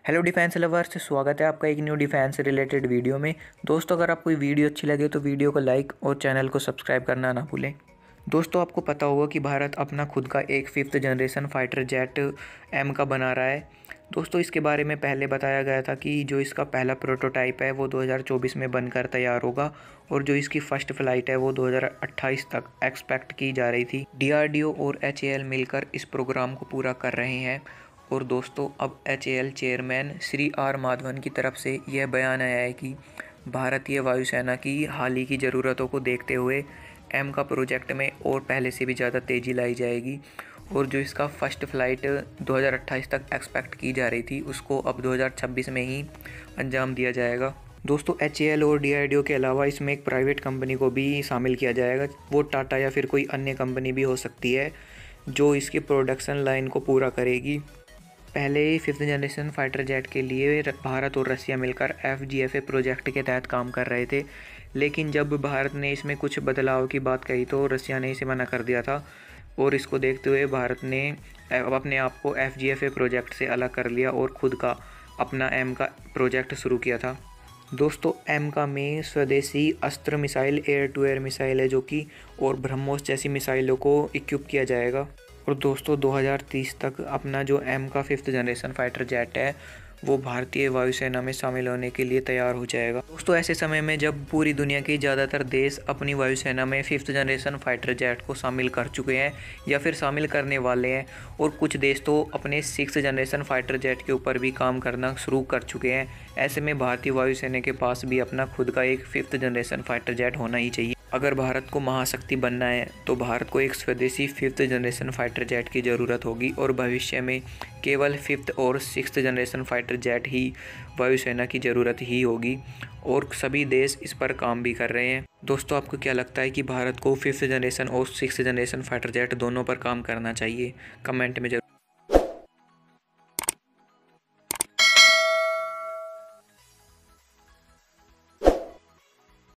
Hello defence lovers, स्वागत है आपका एक न्यू डिफेंस रिलेटेड वीडियो में। दोस्तों, अगर आपको वीडियो अच्छी लगे तो वीडियो को लाइक और चैनल को सब्सक्राइब करना ना भूलें। दोस्तों, आपको पता होगा कि भारत अपना खुद का एक 5th generation fighter jet M का बना रहा है। दोस्तों, इसके बारे में पहले बताया गया था कि जो इसका पहला प्रोटोटाइप है वो 2024 में बनकर तैयार होगा और जो इसकी फ़र्स्ट फ़्लाइट है वो 2028 तक एक्सपेक्ट की जा रही थी। DRDO और HAL मिलकर इस प्रोग्राम को पूरा कर रहे हैं। और दोस्तों, अब HAL chairman Shri R Madhavan की तरफ से यह बयान आया है कि भारतीय वायुसेना की हाल ही की ज़रूरतों को देखते हुए एम का प्रोजेक्ट में और पहले से भी ज़्यादा तेज़ी लाई जाएगी और जो इसका फ़र्स्ट फ़्लाइट 2028 तक एक्सपेक्ट की जा रही थी उसको अब 2026 में ही अंजाम दिया जाएगा। दोस्तों, HAL और DRDO के अलावा इसमें एक प्राइवेट कंपनी को भी शामिल किया जाएगा। वो टाटा या फिर कोई अन्य कंपनी भी हो सकती है जो इसकी प्रोडक्शन लाइन को पूरा करेगी। पहले 5th जनरेशन फाइटर जेट के लिए भारत और रसिया मिलकर FGFA प्रोजेक्ट के तहत काम कर रहे थे, लेकिन जब भारत ने इसमें कुछ बदलाव की बात कही तो रसिया ने इसे मना कर दिया था और इसको देखते हुए भारत ने अपने आप को FGFA प्रोजेक्ट से अलग कर लिया और ख़ुद का अपना एम का प्रोजेक्ट शुरू किया था। दोस्तों, एम का में स्वदेशी Astra missile air to air missile है जो कि और ब्रह्मोस जैसी मिसाइलों को इक्विप किया जाएगा। और दोस्तों, 2030 तक अपना जो एम का 5th जनरेशन फाइटर जेट है वो भारतीय वायुसेना में शामिल होने के लिए तैयार हो जाएगा। दोस्तों, ऐसे समय में जब पूरी दुनिया के ज़्यादातर देश अपनी वायुसेना में 5th जनरेशन फाइटर जेट को शामिल कर चुके हैं या फिर शामिल करने वाले हैं और कुछ देश तो अपने 6th जनरेशन फाइटर जेट के ऊपर भी काम करना शुरू कर चुके हैं, ऐसे में भारतीय वायुसेना के पास भी अपना खुद का एक 5th जनरेशन फाइटर जेट होना ही चाहिए। अगर भारत को महाशक्ति बनना है तो भारत को एक स्वदेशी 5th जनरेशन फाइटर जेट की ज़रूरत होगी और भविष्य में केवल 5th और 6th जनरेशन फाइटर जेट ही वायुसेना की ज़रूरत ही होगी और सभी देश इस पर काम भी कर रहे हैं। दोस्तों, आपको क्या लगता है कि भारत को 5th जनरेशन और 6th जनरेशन फाइटर जेट दोनों पर काम करना चाहिए? कमेंट में जरूर